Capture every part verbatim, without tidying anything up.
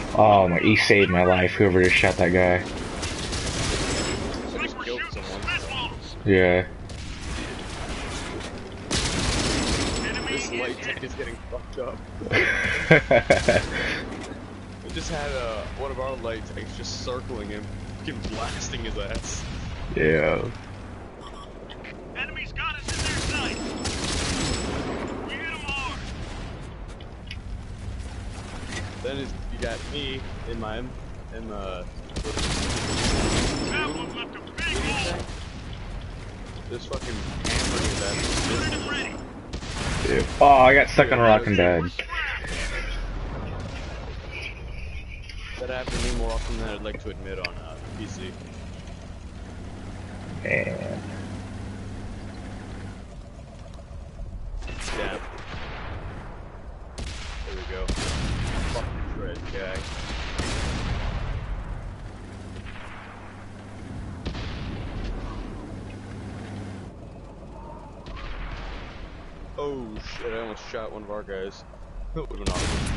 Oh my, he saved my life, whoever just shot that guy. I just killed someone. Yeah. This light tank is getting fucked up. We just had uh, one of our light tanks just circling him, fucking blasting his ass. Yeah. Enemies got us in their sight. We hit them hard. Then is, you got me in my in the. That one left a big hole. This fucking hammer is Loaded that. and ready. Yeah. Oh, I got stuck on a rock and died. That happens to me more often than I'd like to admit on uh, P C. Man. Damn. There we go. Fucking shred guy. Oh shit, I almost shot one of our guys. That would've been awesome.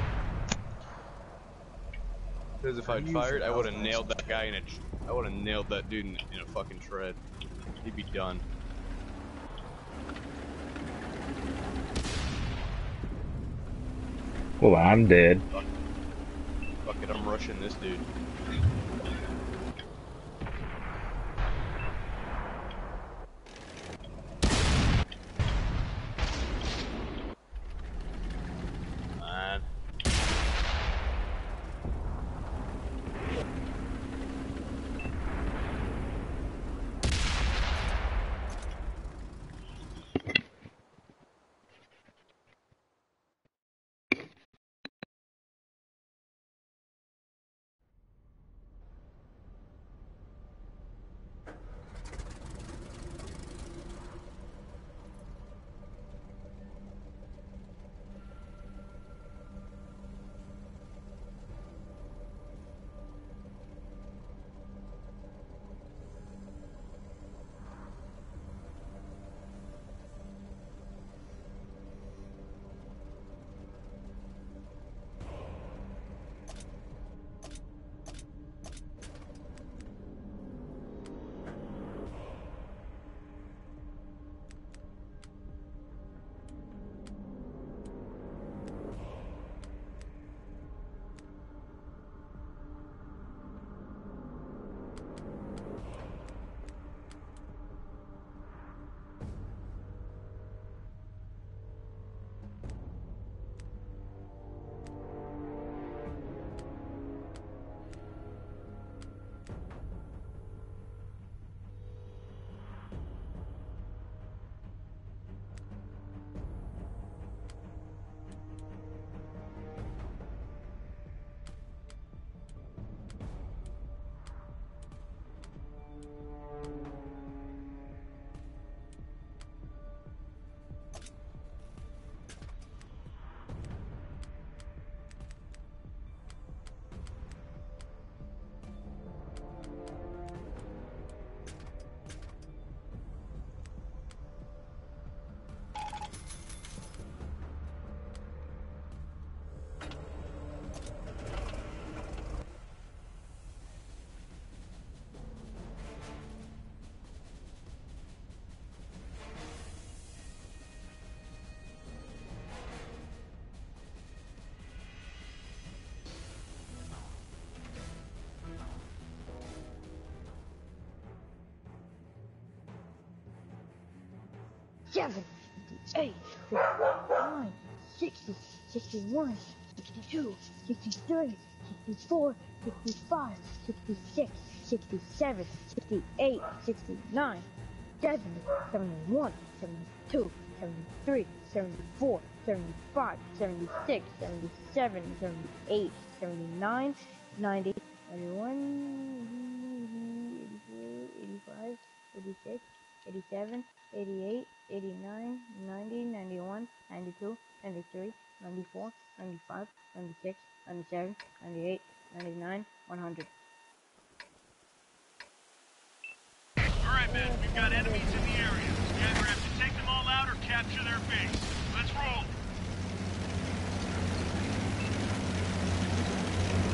Because if I'd fired, I would've nailed that guy in a... I would've nailed that dude in, in a fucking shred. He'd be done. Well, I'm dead. Fuck. Fuck it, I'm rushing this dude. Man. Seven, eight, nine, sixty, sixty-one, sixty-two, sixty-three, sixty-four, sixty-five, sixty-six, sixty-seven, sixty-eight, sixty-nine, seventy, seventy-one, seventy-two, seventy-three, seventy-four, seventy-five, seventy-six, seventy-seven, seventy-eight, seventy-nine, ninety, ninety-one, eighty-two, eighty-five, eighty-six, eighty-seven, eighty-eight, eighty-nine, ninety, ninety-one, ninety-two, ninety-three, ninety-four, ninety-five, ninety-six, ninety-seven, ninety-eight, ninety-nine, one hundred. Alright, men, we've got enemies in the area. We either have to take them all out or capture their base. Let's roll.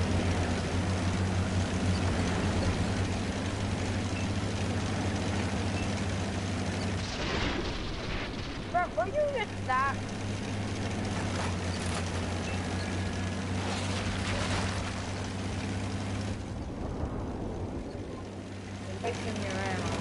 wasting your ammo.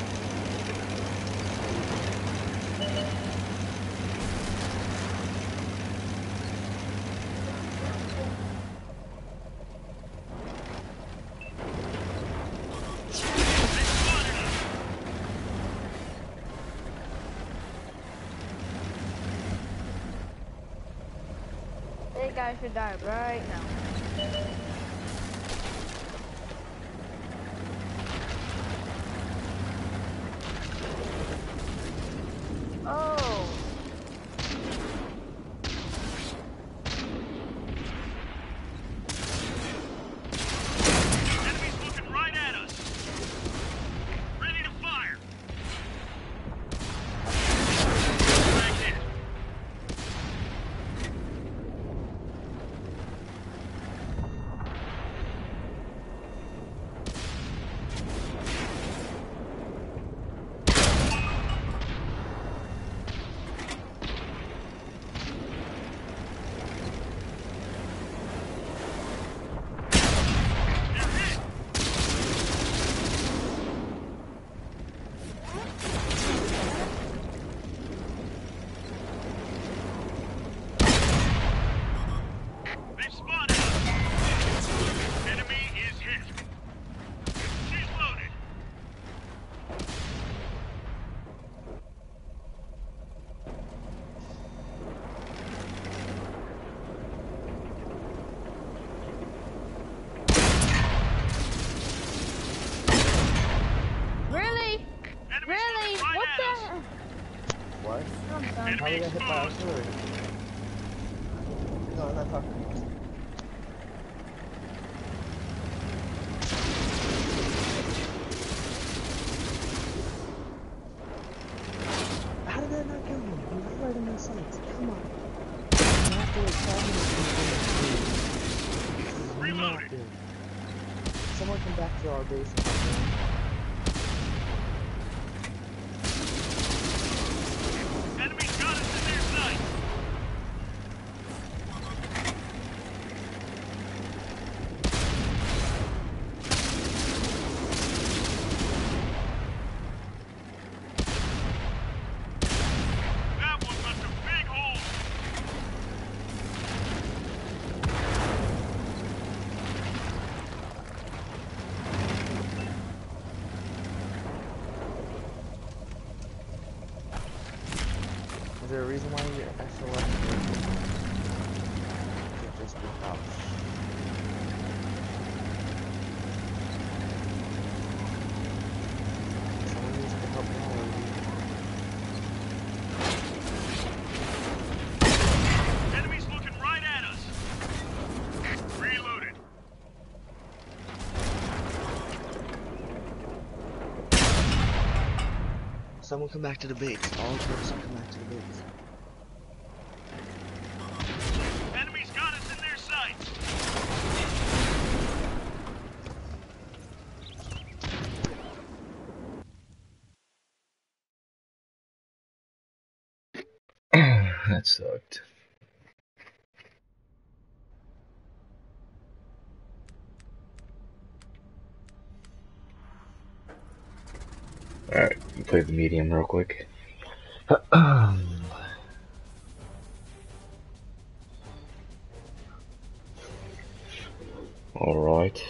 This guy should die right now. Oh. Enemies looking right at us. Ready to fire. Back in. They've spotted us. Enemy is hit. She's loaded. Really? Enemies Really? looking right What at the? us. What? I'm done. How did I Enemy hit by exposed. artillery? No, I'm not talking. How did that not kill me? He was right in my sights. Come on. You have to like five minutes before This is not Reloading. good. Someone come back to our base and help me out. Enemy's got us in their sight. That one left a big hole. Is there a reason why your extra weapon can't just be pouch? Someone needs to help me out. Enemies looking right at us. Reloaded. Someone come back to the base. All person come back to the base. Enemies got us in their sights. That sucked. Alright, play the medium real quick. Alright.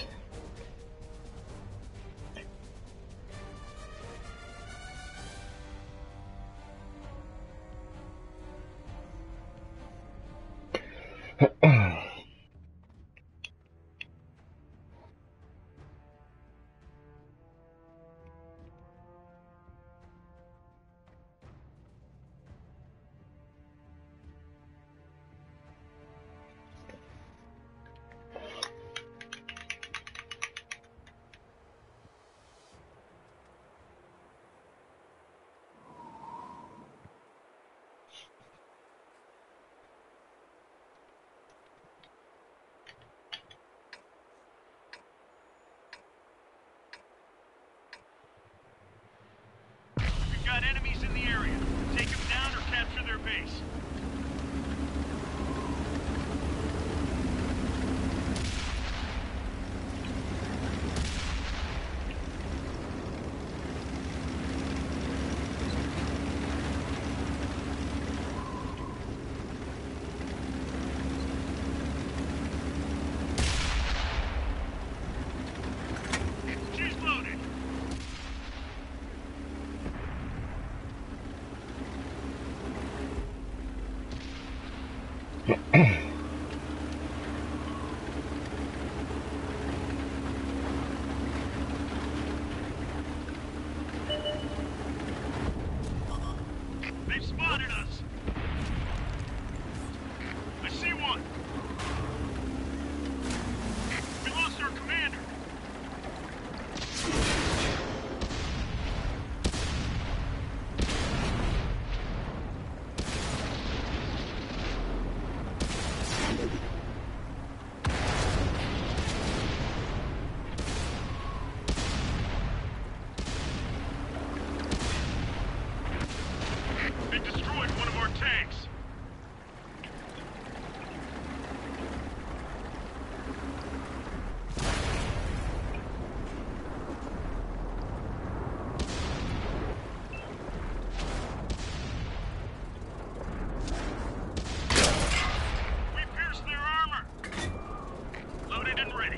loaded and ready.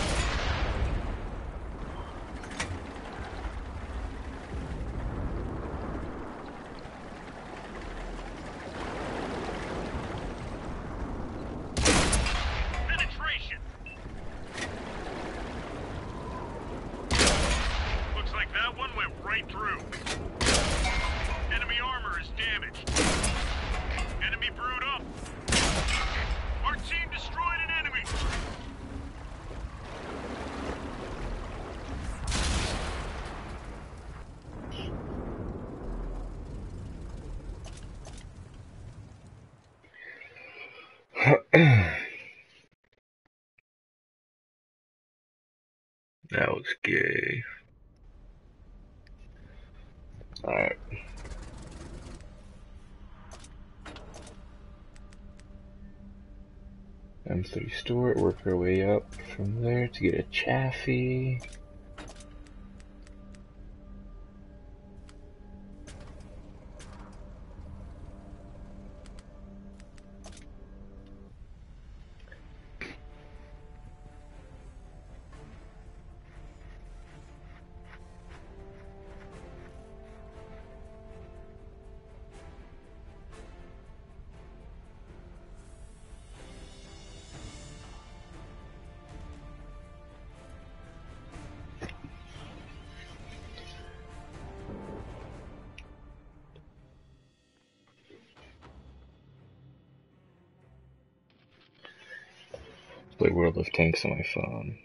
Penetration. Looks like that one went right through. Enemy armor is damaged. Enemy brewed up. Our team destroyed an enemy. That was gay. Alright. M three Stewart, work our way up from there to get a Chaffee. Play World of Tanks on my phone.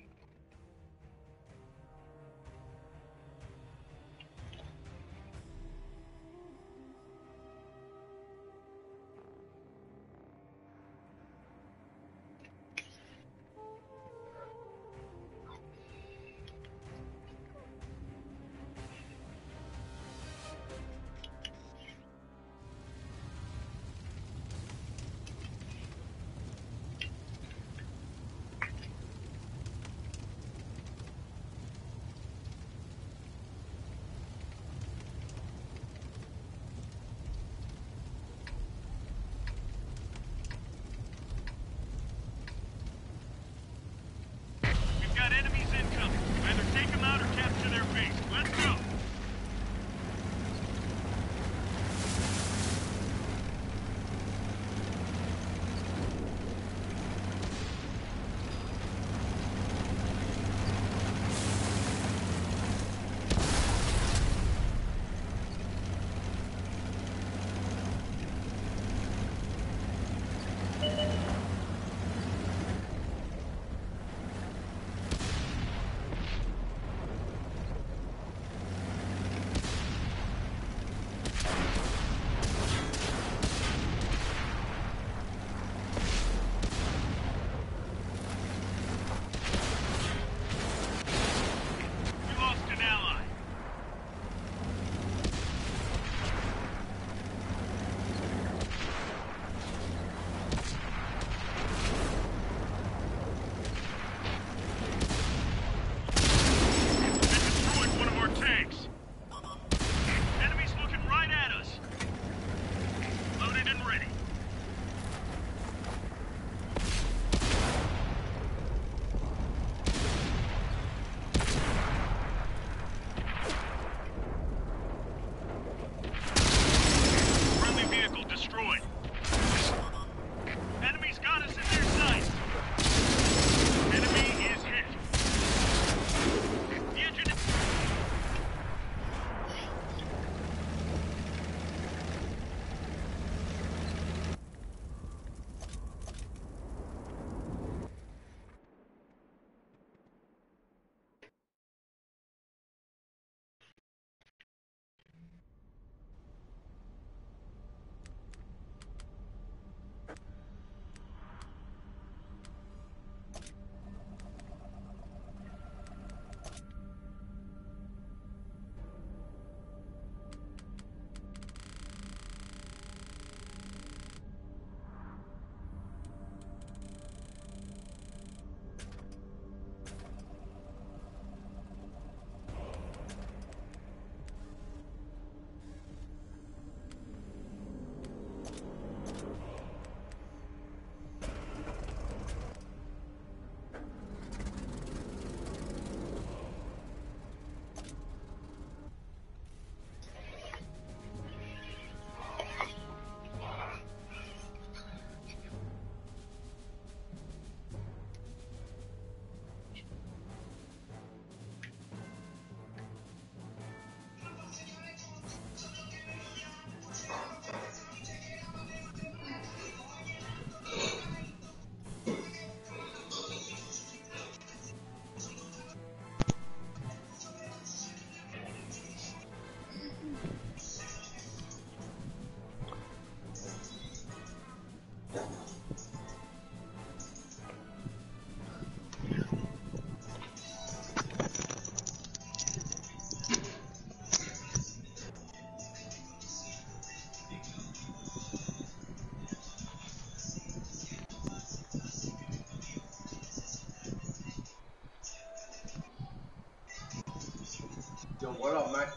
What up, Mike?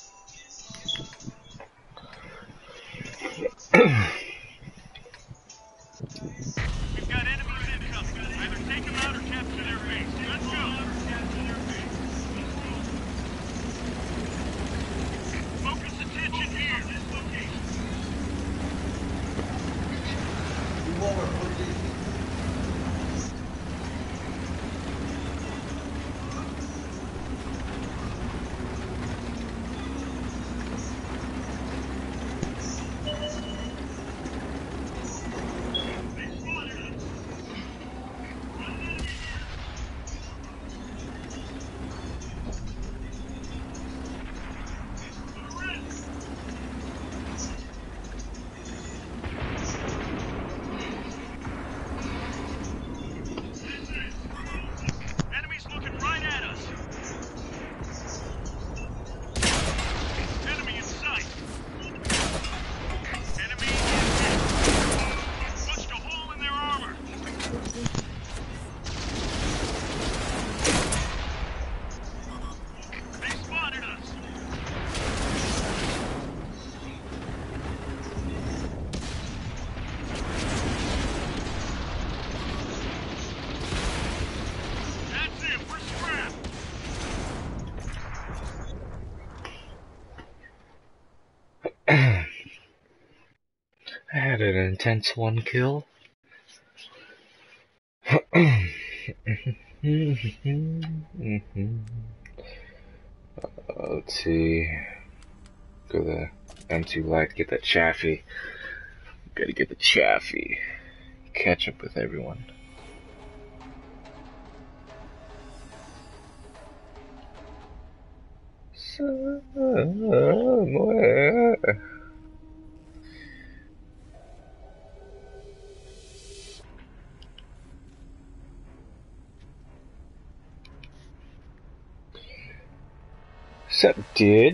We've got enemies incoming. Either take them out or capture their base. Let's go. Focus attention here. This location. Move over, please. Enemies looking right at us. Enemy in sight. Enemy in sight. Punched a hole in their armor. They spotted us. That's it. We're scrapped. I had an intense one kill. Uh, let's see. Go to M two Light, get that Chaffee. Gotta get the Chaffee. Catch up with everyone. Somewhere. Sup, dude?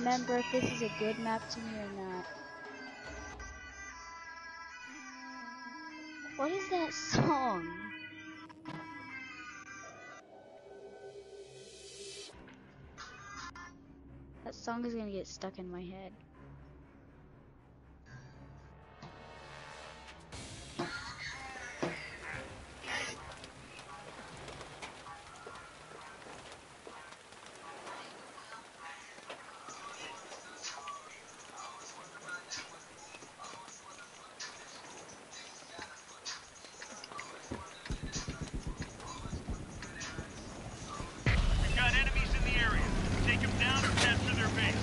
remember if this is a good map to me or not. What is that song? That song is gonna get stuck in my head. We've got enemies in the area. Take them down or capture their base.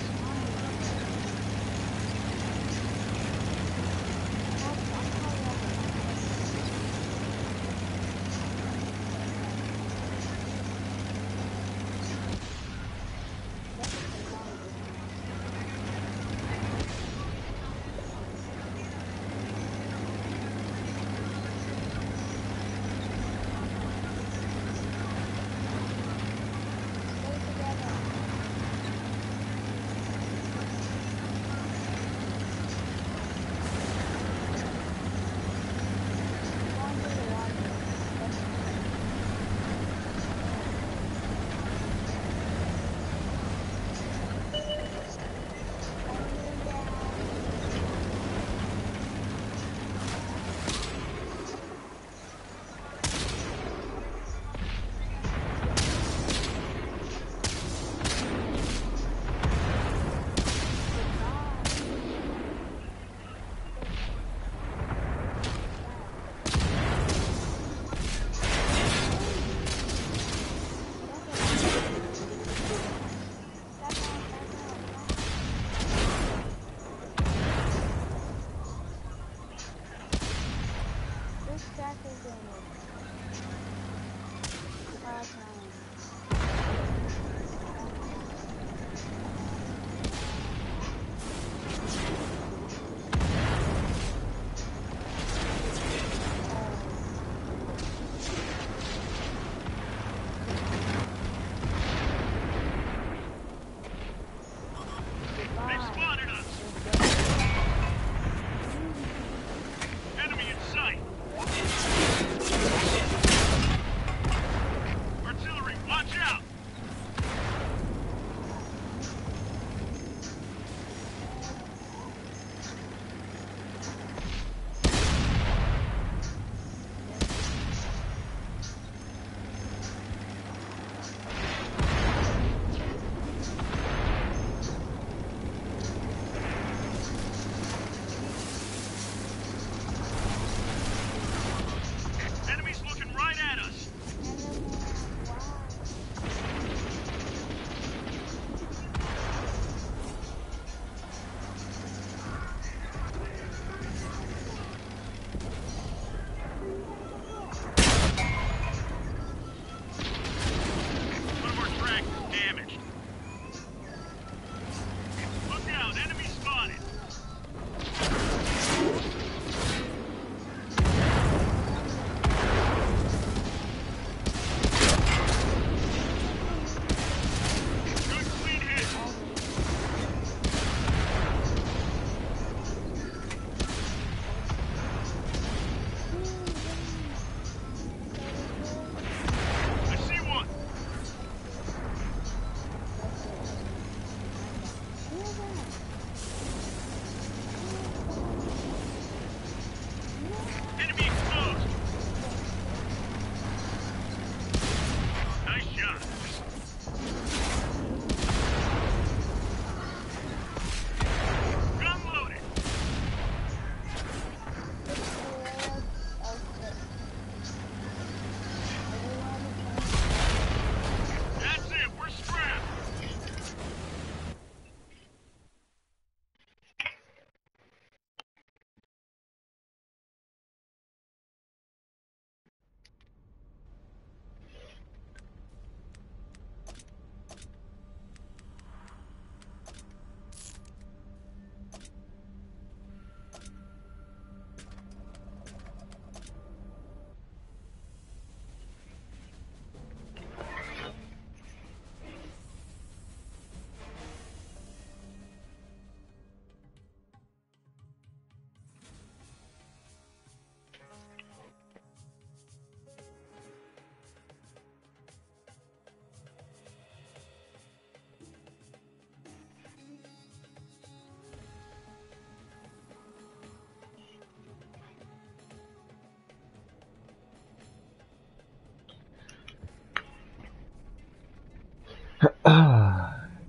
They've spotted us. Enemy in sight. Our team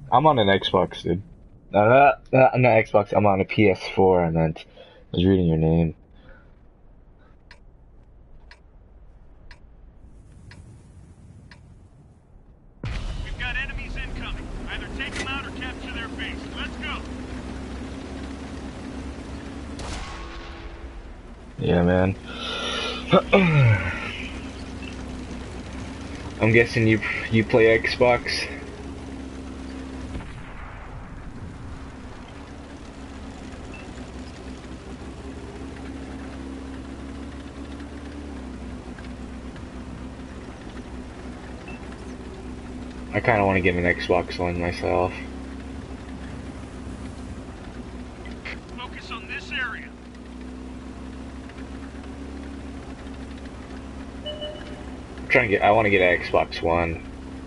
I'm on an Xbox, dude. No, not, not, I'm not Xbox. I'm on a P S four. I meant. I was reading your name. We've got enemies incoming. Either take them out or capture their base. Let's go. Yeah, man. I'm guessing you you play Xbox. I kind of want to get an Xbox One myself. Focus on this area. I'm trying to get. I want to get an Xbox One.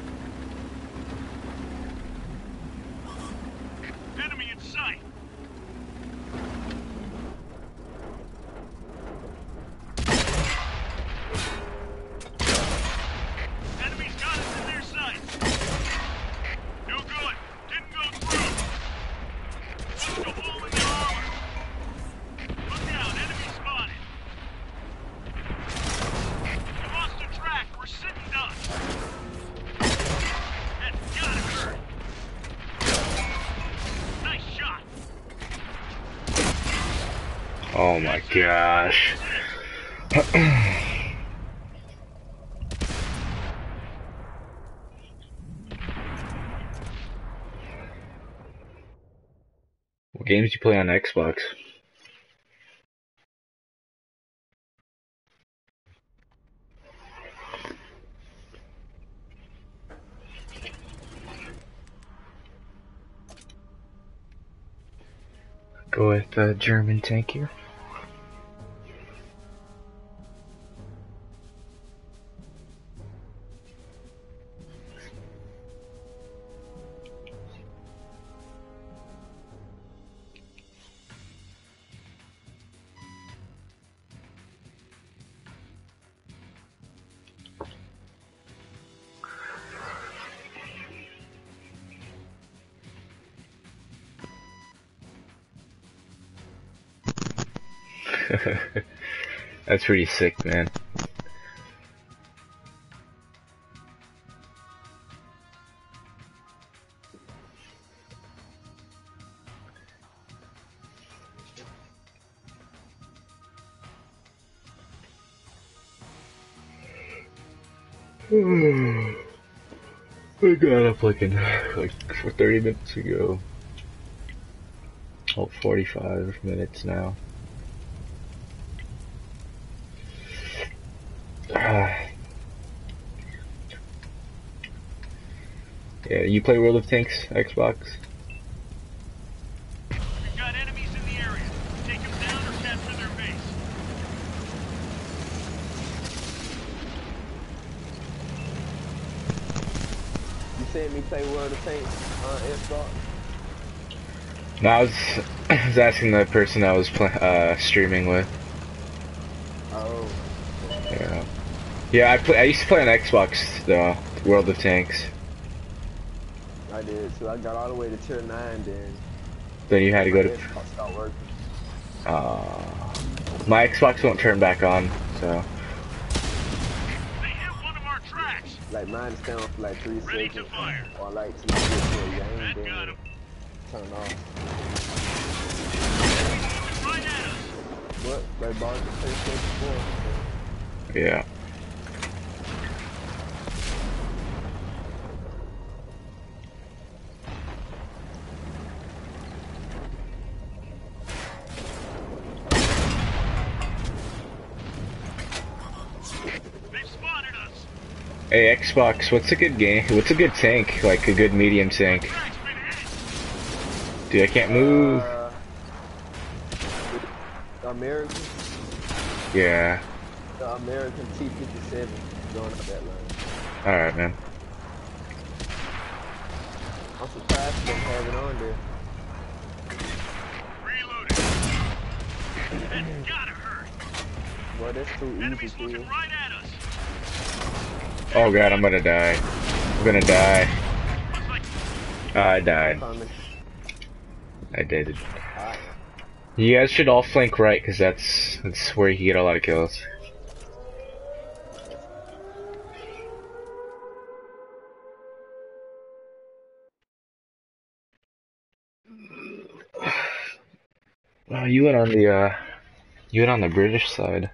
Enemy in sight. Enemy's got us in their sights. No good. Didn't go through. Look to hole in their armor. Look out. Enemy spotted. We lost a track. We're sitting ducks. That's gotta hurt. Nice shot. Oh my gosh. What games do you play on Xbox? Go with the German tank here. That's pretty sick, man. I got up like in like for thirty minutes ago. Oh, forty-five minutes now. Ah. Yeah, you play World of Tanks, Xbox? We've got enemies in the area. Take them down or capture their base. You seen me play World of Tanks on Xbox? No, I was, I was asking the person I was pl uh, streaming with. Oh. Yeah. Yeah, I play. I used to play on Xbox, though. World of Tanks. I did, so I got all the way to tier nine then. Then you had to go to. Xbox stopped working. Uh, my Xbox won't turn back on, so. They hit one of our tracks. Like mine's down for like three Ready seconds. to fire. Or like till you get to a game, That then got him. turn off. Moving right at us. What? Like bought the PlayStation four. Yeah. They've spotted us. Hey, Xbox, what's a good game? What's a good tank? Like a good medium tank? Track's been hit. Dude, I can't move. Uh, the American, Yeah. the American T fifty-seven going up that line. Alright, man. I'm surprised they don't have it on there. Reloading. That's gotta hurt. Boy, that's too easy Enemies to looking right at us. Oh god, I'm gonna die. I'm gonna die. Looks like I died. Carmen. I did. Alright. You guys should all flank right, because that's, that's where you can get a lot of kills. Well, you went on the, uh, you went on the British side.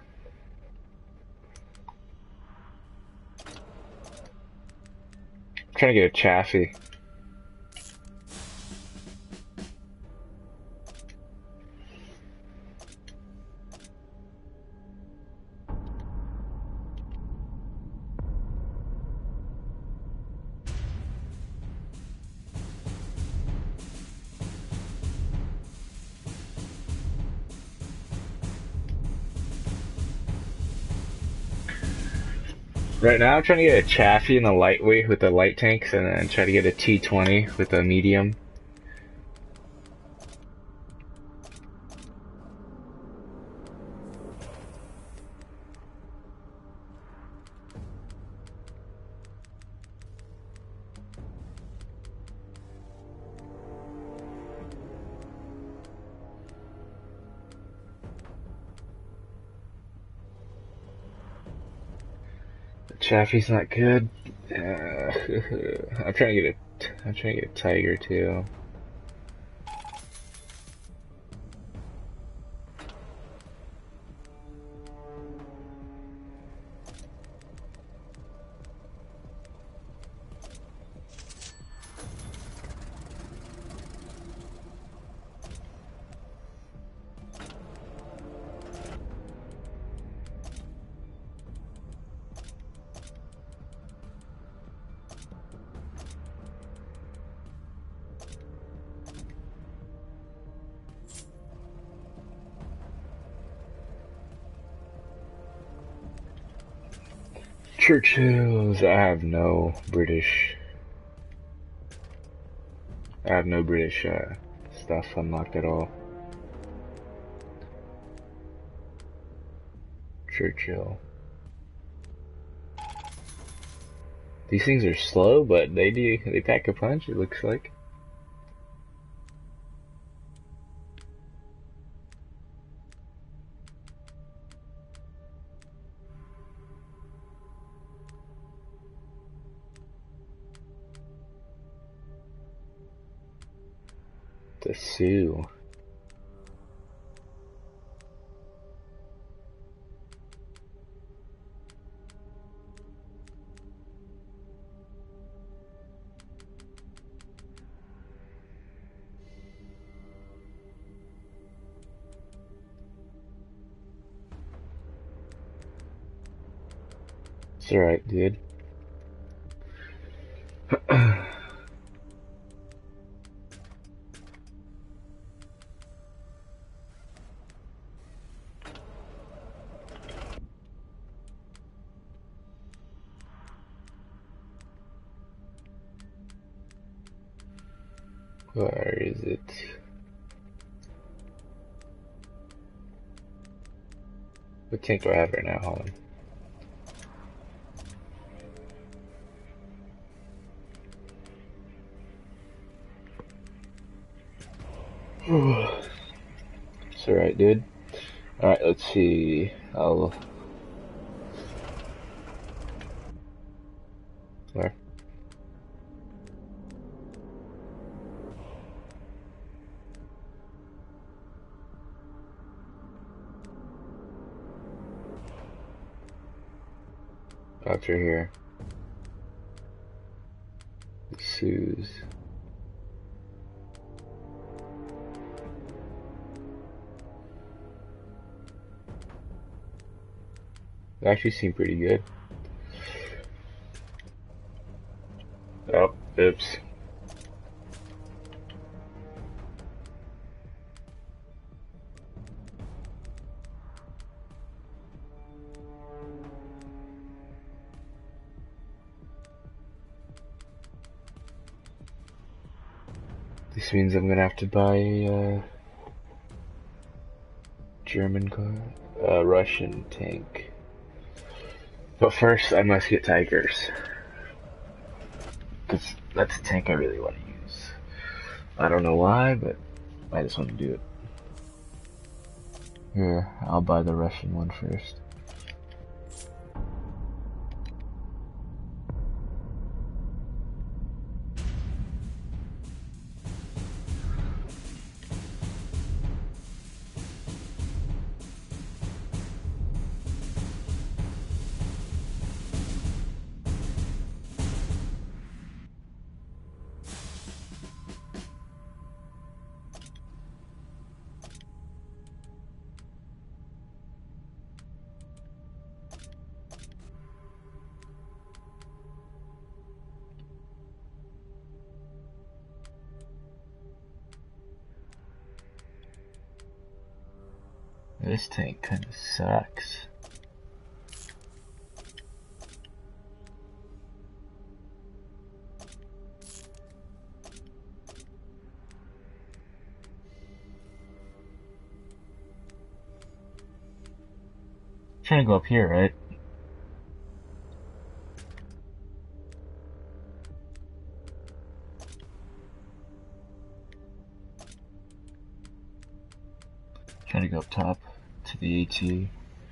I'm trying to get a Chaffee. Right now I'm trying to get a Chaffee in the lightweight with the light tanks, and then try to get a T twenty with the medium. Chaffee's not good. Uh, I'm trying to get a. I'm trying to get a Tiger too. Churchills. I have no British. I have no British uh, stuff unlocked at all. Churchill. These things are slow, but they do. They pack a punch. It looks like. The Sioux. It's alright, dude. Where is it? What tank do I have right now? Hold on. It's alright, dude. Alright, let's see. I'll... Where? After here. The Sioux. They actually seem pretty good. Oh, oops. This means I'm gonna have to buy a uh, German car, uh, Russian tank. But first, I must get Tigers, because that's the tank I really want to use. I don't know why, but I just want to do it. Here, I'll buy the Russian one first. This tank kinda sucks. Trying to go up here, right? Trying to go up top to the AT.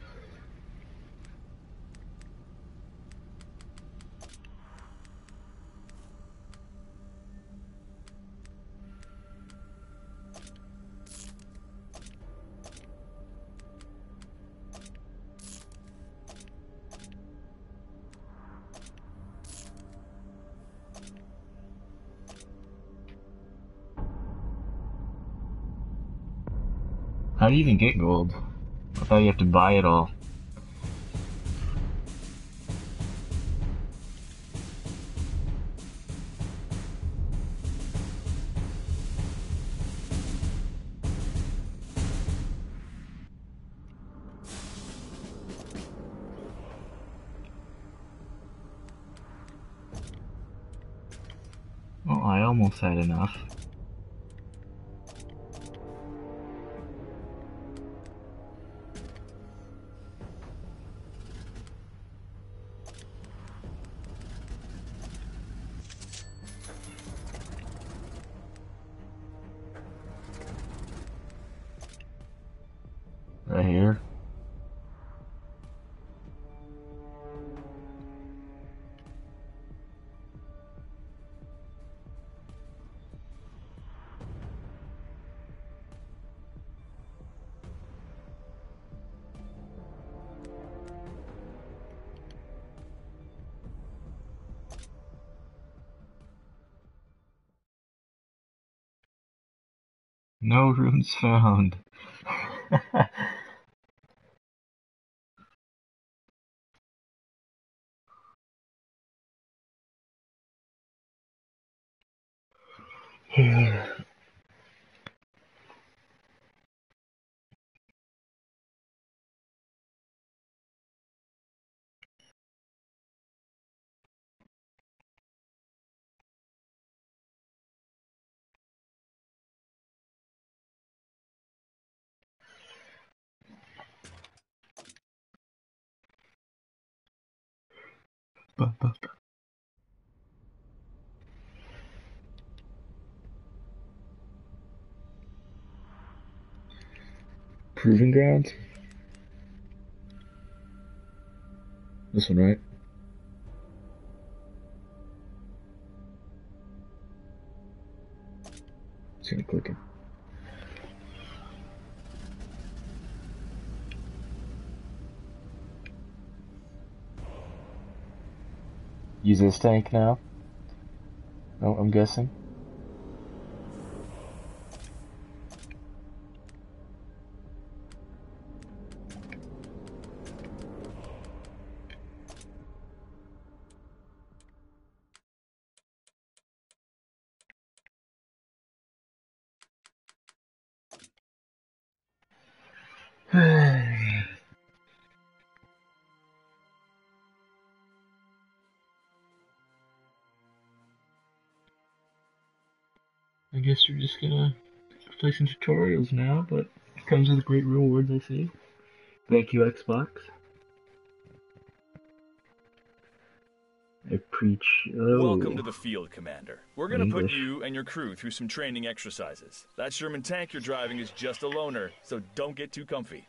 How do you even get gold? I thought you have to buy it all. Well, I almost had enough. Right here. No runes found. Bup, bup. Proving grounds? This one, right? Just gonna click it. Use this tank now? Oh, I'm guessing. I guess we're just gonna play some tutorials now, but it comes with great rewards, I see. Thank you, Xbox. I preach. Oh. Welcome to the field, Commander. We're gonna put English. you and your crew through some training exercises. That Sherman tank you're driving is just a loaner, so don't get too comfy.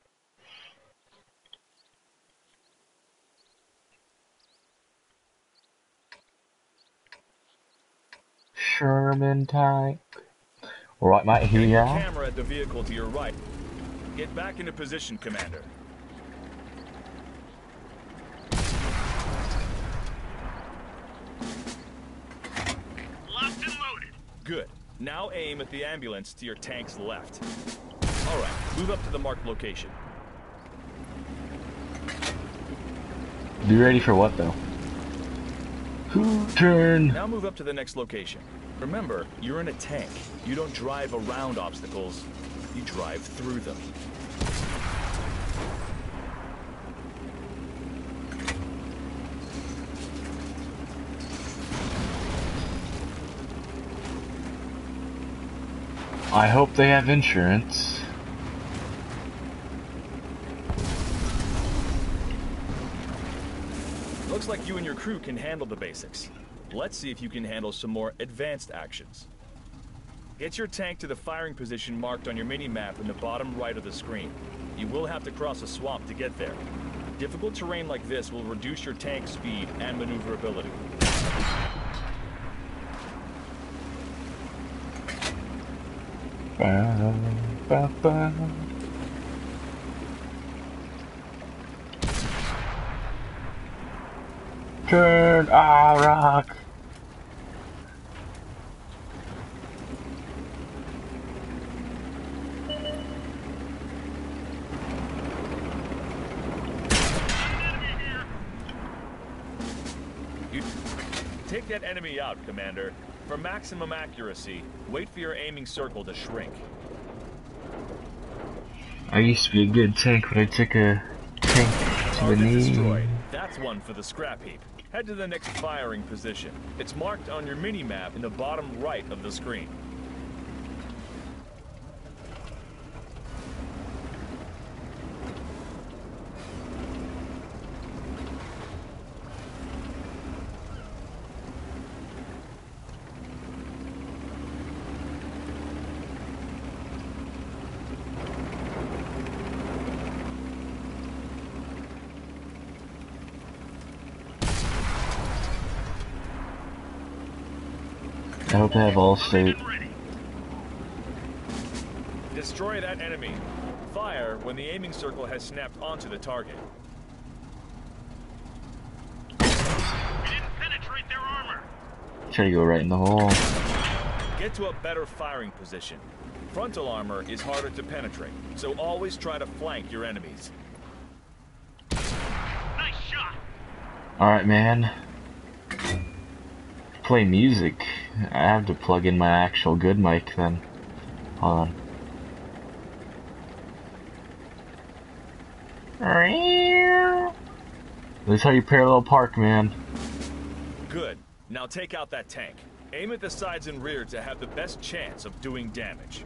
Sherman tank. Alright, mate, here Aim we your are. camera at the vehicle to your right. Get back into position, Commander. Locked and loaded. Good. Now aim at the ambulance to your tank's left. Alright, move up to the marked location. Be ready for what, though? Turn. Now move up to the next location. Remember, you're in a tank. You don't drive around obstacles, you drive through them. I hope they have insurance. Looks like you and your crew can handle the basics. Let's see if you can handle some more advanced actions. Get your tank to the firing position marked on your mini-map in the bottom right of the screen. You will have to cross a swamp to get there. Difficult terrain like this will reduce your tank's speed and maneuverability. Ba, ba, ba. Turn. Ah, rock. You take that enemy out, Commander. For maximum accuracy, wait for your aiming circle to shrink. I used to be a good tank, but I took a tank to the Target knee. destroyed. That's one for the scrap heap. Head to the next firing position. It's marked on your mini-map in the bottom right of the screen. I hope they have all state. Ready. Destroy that enemy. Fire when the aiming circle has snapped onto the target. We didn't penetrate their armor. Try to go right in the hole. Get to a better firing position. Frontal armor is harder to penetrate, so always try to flank your enemies. Nice shot. Alright, man. Play music. I have to plug in my actual good mic then. Hold on. This is how you parallel park, man. Good. Now take out that tank. Aim at the sides and rear to have the best chance of doing damage.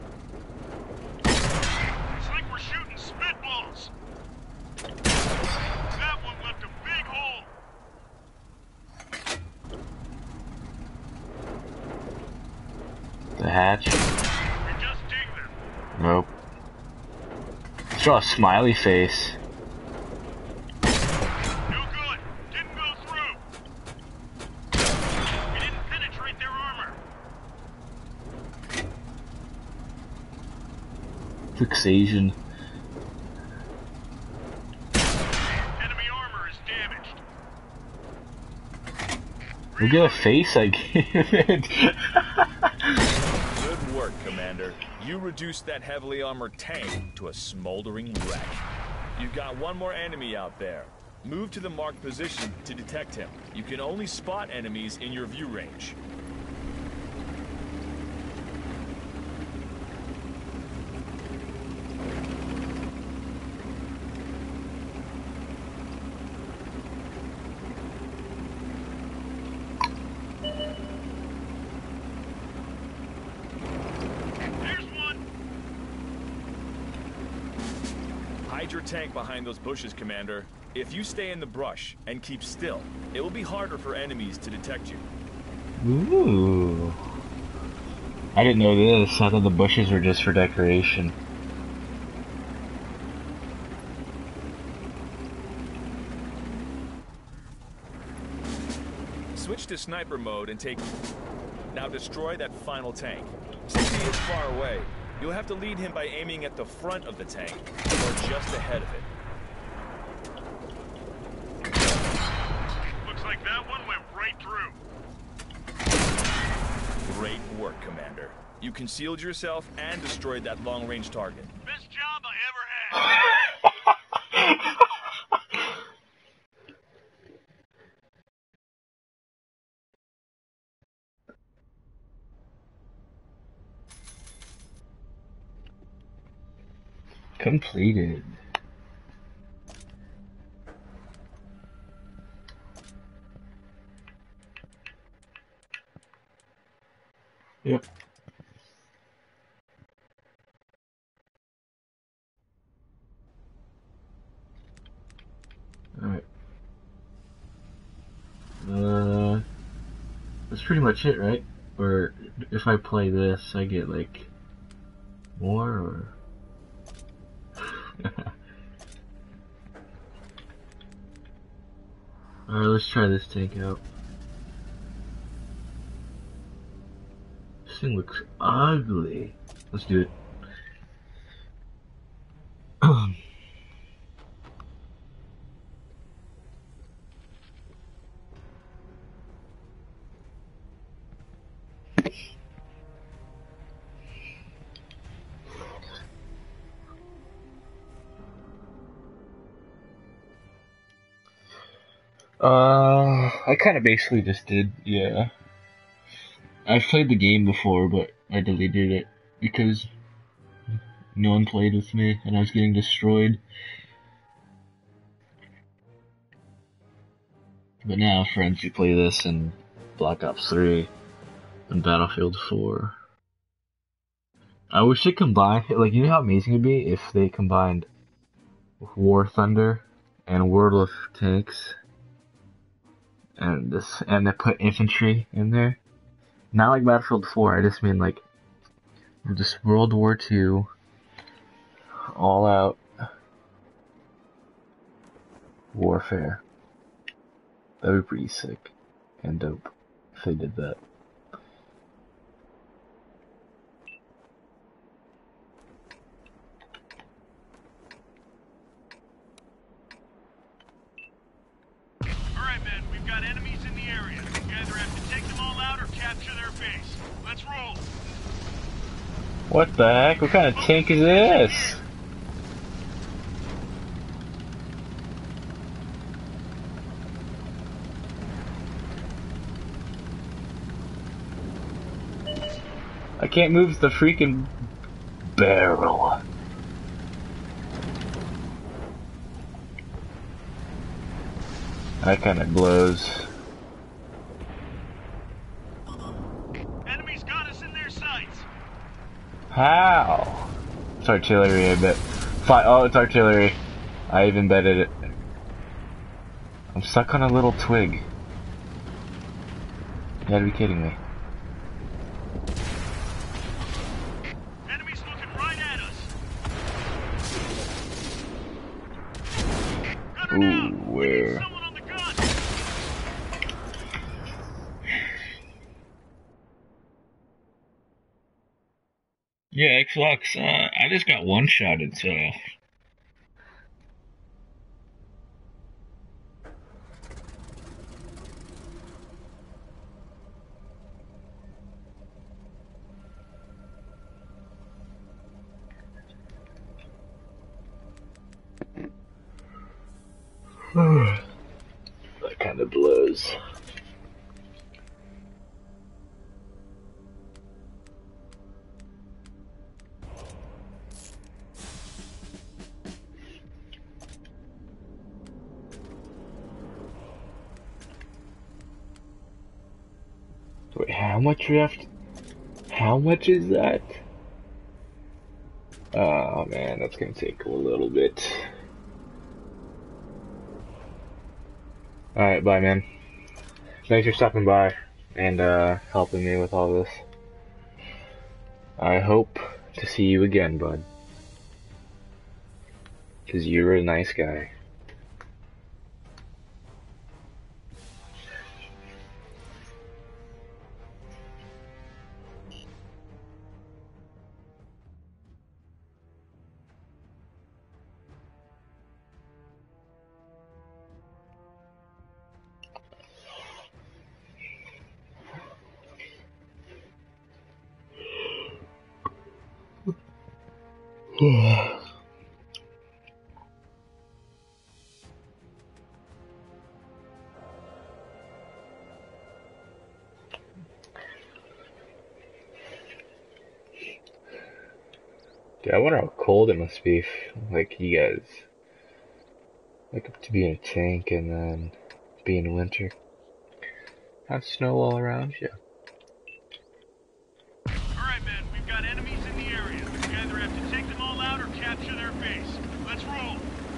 It's like we're shooting spitballs. That one left a big hole. The hatch. We just dinged them. Nope. Draw a smiley face. No good. Didn't go through. We didn't penetrate their armor. Fixation. Enemy armor is damaged. Look at the face I gave it. Good work, Commander. You reduced that heavily armored tank to a smoldering wreck. You've got one more enemy out there. Move to the marked position to detect him. You can only spot enemies in your view range. There's one. Hide your tank behind those bushes, Commander. If you stay in the brush and keep still, it will be harder for enemies to detect you. Ooh. I didn't know this. I thought the bushes were just for decoration. Switch to sniper mode and take... Now destroy that final tank. Since he is far away, you'll have to lead him by aiming at the front of the tank, or just ahead of it. Looks like that one went right through. Great work, Commander. You concealed yourself and destroyed that long-range target. Best job I ever had. Completed. Yep. Alright. Uh, that's pretty much it, right? Or if I play this, I get like more, or... Alright, let's try this tank out. This thing looks ugly. Let's do it. Uh, I kind of basically just did, yeah. I've played the game before, but I deleted it because no one played with me and I was getting destroyed. But now, friends, you play this in Black Ops three and Battlefield four. I wish they combined, like, you know how amazing it'd be if they combined War Thunder and World of Tanks? And this, and they put infantry in there. Not like Battlefield four, I just mean like just World War Two, all out warfare. That would be pretty sick and dope if they did that. Alright, man, we've got enemies in the area. You either have to take them all out or capture their base. Let's roll. What the heck? What kind of tank is this? I can't move the freaking barrel. That kind of blows. Enemies got us in their sights. How? It's artillery, I bet. Fi oh, it's artillery. I even betted it. I'm stuck on a little twig. You gotta be kidding me. Enemies looking right at us. Gunner Ooh, down. We need where? someone on the gun. Yeah, Xbox, uh, I just got one-shotted, so... That kind of blows. Wait, how much left? How much is that? Oh man, that's gonna take a little bit. Alright, bye, man. Thanks for stopping by and uh, helping me with all this. I hope to see you again, bud. Because you're a nice guy. Dude, I wonder how cold it must be. Like, you guys, like, to be in a tank and then be in winter. Have snow all around you. Alright, men, we've got enemies in the area. We either have to take them all out or capture their base. Let's roll.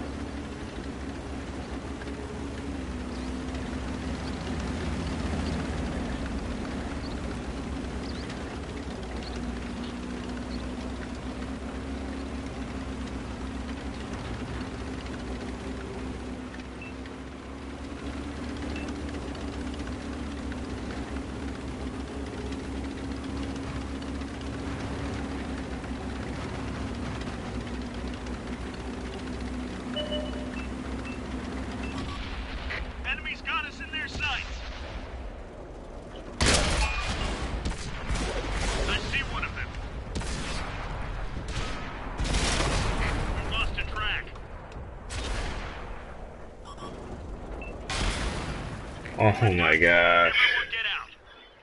Enemies got us in their sights. I see one of them. We've lost a track. Oh my gosh. Everyone get out.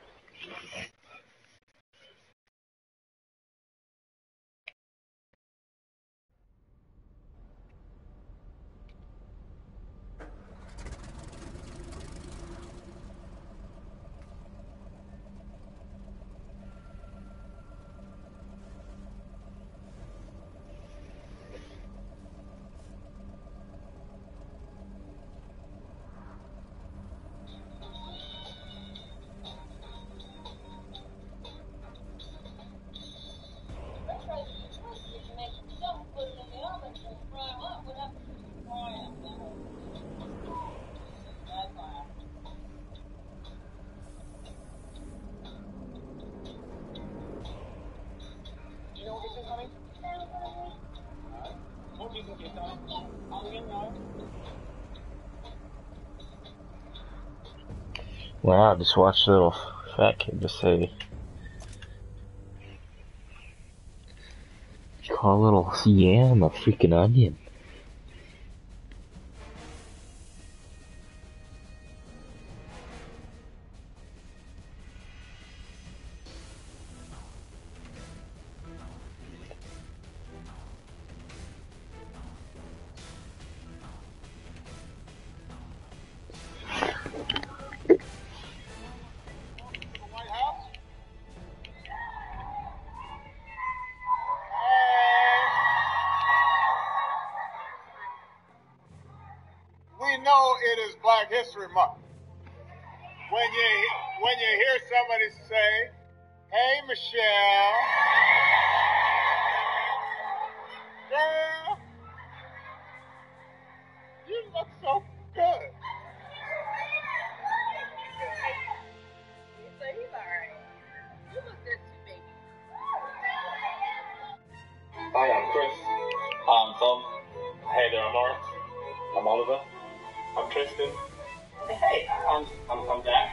Wow, just watched a little fat kid just say, call a little yam a freaking onion. know it is Black History Month. When you when you hear somebody say, "Hey, Michelle, girl, you look so good." So he's alright. You look good too, baby. Hi, I'm Chris. I'm Tom. Hey there, I'm Lawrence. I'm Oliver. I'm Tristan. Hey, I'm I'm, I'm Jack.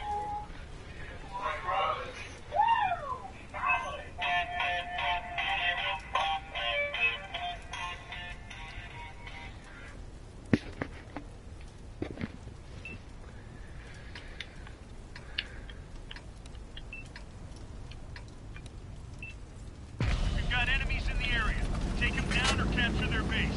We've got enemies in the area. Take them down or capture their base.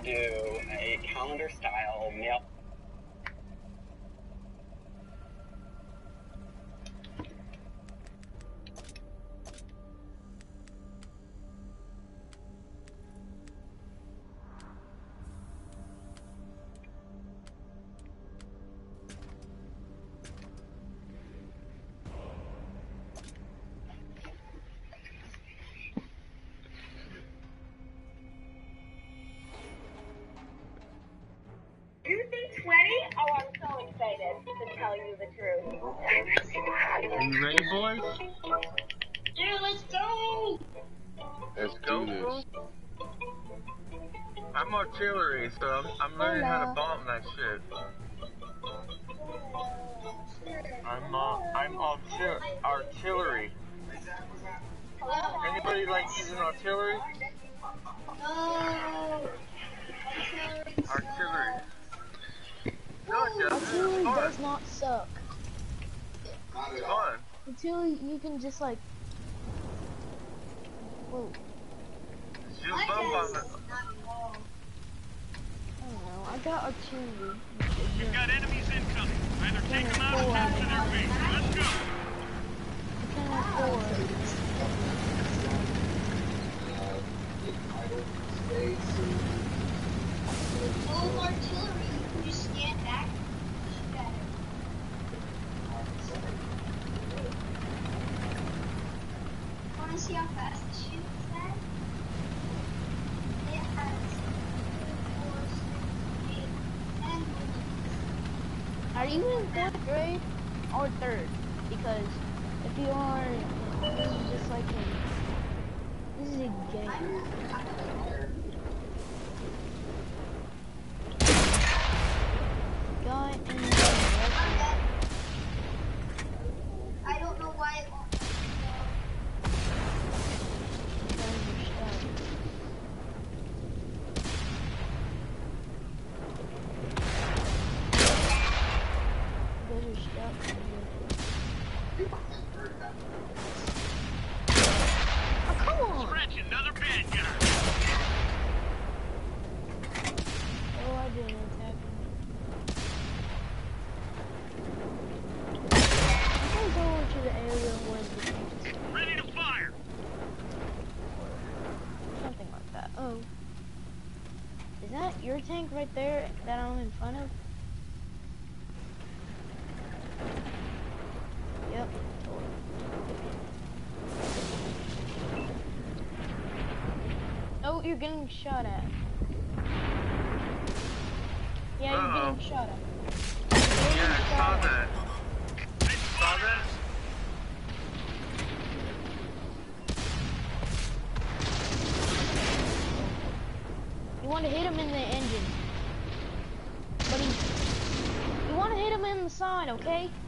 do a calendar style mail. You think twenty? Oh, I'm so excited to tell you the truth. Are you ready, boys? Dude, let's go! Let's do this. I'm artillery, so I'm, I'm learning how to bomb that shit. I'm uh, I'm artil artillery. Anybody like using artillery? No. Artillery. No, it doesn't. Artillery It's fun. does not suck. It's fun. Until you can just like. Whoa. Shoot bump on the. I don't know. I got artillery. You've got enemies incoming. Either take them out or capture their base. Let's go. I can't afford. Oh, artillery. You can just stand back and shoot at it. Wanna see how fast it shoots that? It has four, six, eight, ten bullets. Are you in fourth grade or third? Because if you are, this is just like a, this is a game. Guy in the I don't know why it won't. Those are stuck. Oh, come on! Stretch, another bad guy. Oh, I didn't attack him. I'm gonna go over to the area where the tank is. Ready to fire. Something like that. Oh. Is that your tank right there that I'm in front of? Yep. Oh, you're getting shot at. Yeah, you're Uh-oh. getting shot at. Yeah, I saw that. Saw that? You want to hit him in the engine. But he... You want to hit him in the side, okay?